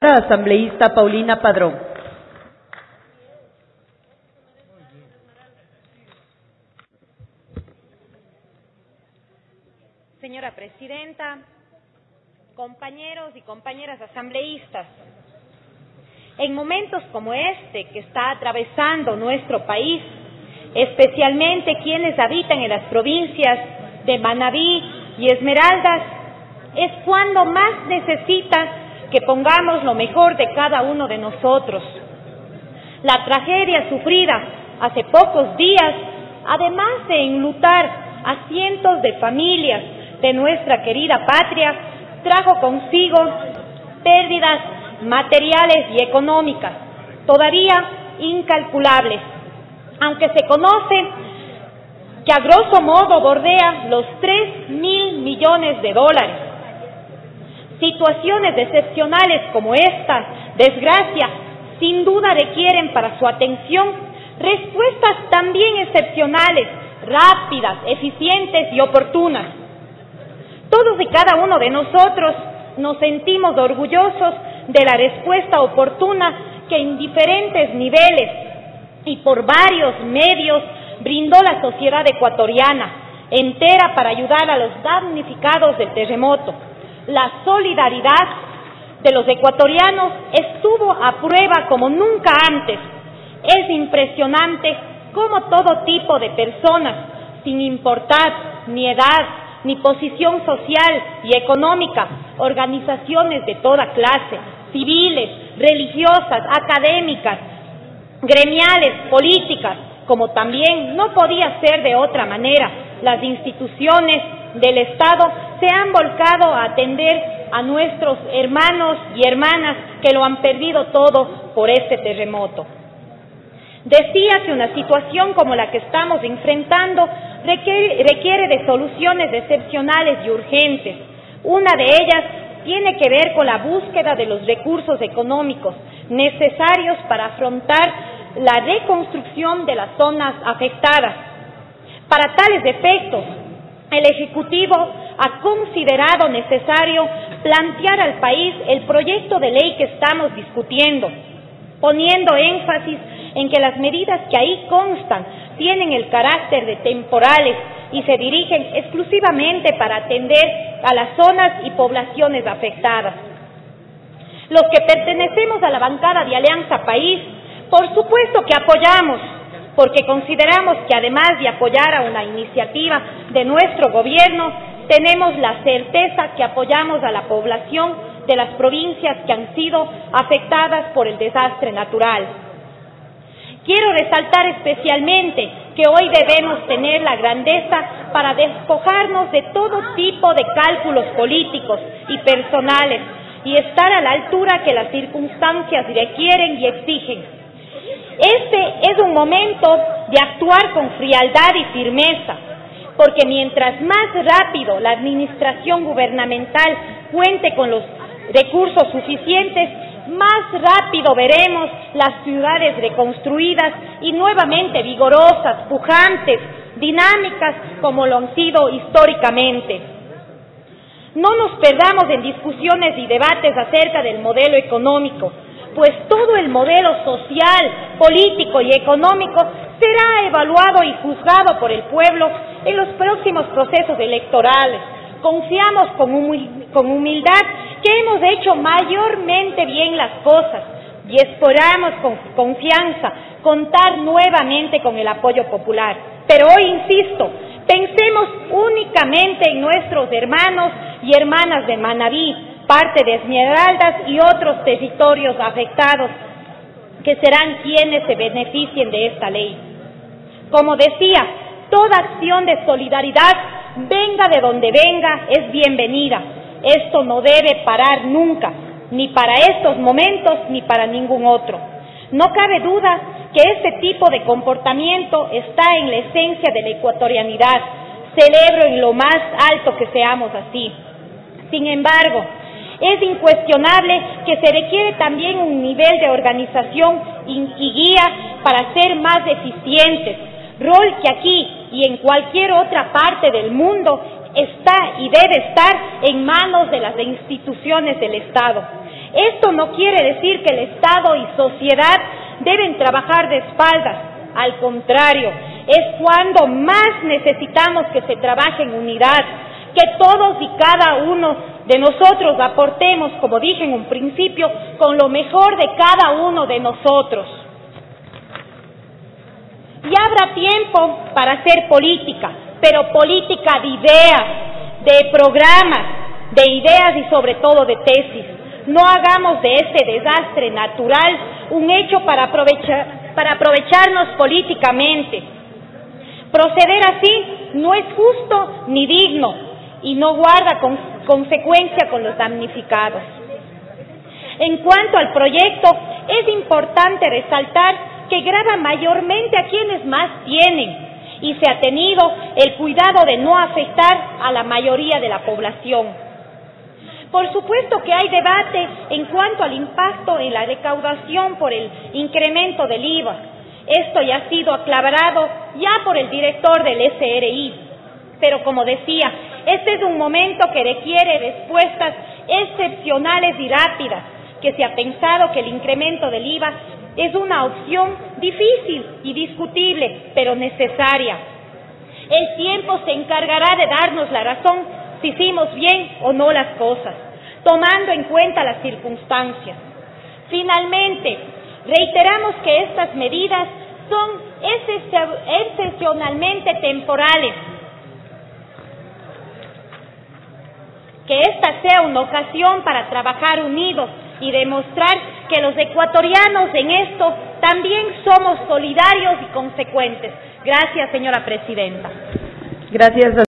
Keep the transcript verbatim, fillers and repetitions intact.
Asambleísta Paulina Padrón. Señora Presidenta, compañeros y compañeras asambleístas, en momentos como este que está atravesando nuestro país, especialmente quienes habitan en las provincias de Manabí y Esmeraldas, es cuando más necesita que pongamos lo mejor de cada uno de nosotros. La tragedia sufrida hace pocos días, además de enlutar a cientos de familias de nuestra querida patria, trajo consigo pérdidas materiales y económicas, todavía incalculables, aunque se conoce que a grosso modo bordea los tres mil millones de dólares. Situaciones excepcionales como esta desgracia sin duda requieren para su atención respuestas también excepcionales, rápidas, eficientes y oportunas. Todos y cada uno de nosotros nos sentimos orgullosos de la respuesta oportuna que en diferentes niveles y por varios medios brindó la sociedad ecuatoriana entera para ayudar a los damnificados del terremoto. La solidaridad de los ecuatorianos estuvo a prueba como nunca antes. Es impresionante cómo todo tipo de personas, sin importar ni edad, ni posición social y económica, organizaciones de toda clase, civiles, religiosas, académicas, gremiales, políticas, como también no podía ser de otra manera, las instituciones del Estado se han volcado a atender a nuestros hermanos y hermanas que lo han perdido todo por este terremoto. Decía que una situación como la que estamos enfrentando requiere, requiere de soluciones excepcionales y urgentes. Una de ellas tiene que ver con la búsqueda de los recursos económicos necesarios para afrontar la reconstrucción de las zonas afectadas. Para tales efectos, el Ejecutivo ha considerado necesario plantear al país el proyecto de ley que estamos discutiendo, poniendo énfasis en que las medidas que ahí constan tienen el carácter de temporales y se dirigen exclusivamente para atender a las zonas y poblaciones afectadas. Los que pertenecemos a la bancada de Alianza País, por supuesto que apoyamos, porque consideramos que además de apoyar a una iniciativa de nuestro gobierno, tenemos la certeza que apoyamos a la población de las provincias que han sido afectadas por el desastre natural. Quiero resaltar especialmente que hoy debemos tener la grandeza para despojarnos de todo tipo de cálculos políticos y personales y estar a la altura que las circunstancias requieren y exigen. Este es un momento de actuar con frialdad y firmeza, porque mientras más rápido la administración gubernamental cuente con los recursos suficientes, más rápido veremos las ciudades reconstruidas y nuevamente vigorosas, pujantes, dinámicas como lo han sido históricamente. No nos perdamos en discusiones y debates acerca del modelo económico, pues todo el modelo social, político y económico será evaluado y juzgado por el pueblo en los próximos procesos electorales. Confiamos con humildad que hemos hecho mayormente bien las cosas y esperamos con confianza contar nuevamente con el apoyo popular. Pero hoy insisto, pensemos únicamente en nuestros hermanos y hermanas de Manabí, parte de Esmeraldas y otros territorios afectados, que serán quienes se beneficien de esta ley. Como decía, toda acción de solidaridad, venga de donde venga, es bienvenida. Esto no debe parar nunca, ni para estos momentos ni para ningún otro. No cabe duda que este tipo de comportamiento está en la esencia de la ecuatorianidad. Celebro en lo más alto que seamos así. Sin embargo, es incuestionable que se requiere también un nivel de organización y guía para ser más eficientes, rol que aquí y en cualquier otra parte del mundo está y debe estar en manos de las instituciones del Estado. Esto no quiere decir que el Estado y sociedad deben trabajar de espaldas. Al contrario, es cuando más necesitamos que se trabaje en unidad, que todos y cada uno de nosotros aportemos, como dije en un principio, con lo mejor de cada uno de nosotros. Y habrá tiempo para hacer política, pero política de ideas, de programas, de ideas y sobre todo de tesis. No hagamos de este desastre natural un hecho para aprovechar, para aprovecharnos políticamente. Proceder así no es justo ni digno y no guarda con, consecuencia con los damnificados. En cuanto al proyecto, es importante resaltar que grava mayormente a quienes más tienen y se ha tenido el cuidado de no afectar a la mayoría de la población. Por supuesto que hay debate en cuanto al impacto en la recaudación por el incremento del I V A. Esto ya ha sido aclarado ya por el director del S R I. Pero como decía, este es un momento que requiere respuestas excepcionales y rápidas, que se ha pensado que el incremento del I V A es una opción difícil y discutible, pero necesaria. El tiempo se encargará de darnos la razón si hicimos bien o no las cosas, tomando en cuenta las circunstancias. Finalmente, reiteramos que estas medidas son excepcionalmente temporales, que esta sea una ocasión para trabajar unidos y demostrar que los ecuatorianos en esto también somos solidarios y consecuentes. Gracias, señora presidenta. Gracias.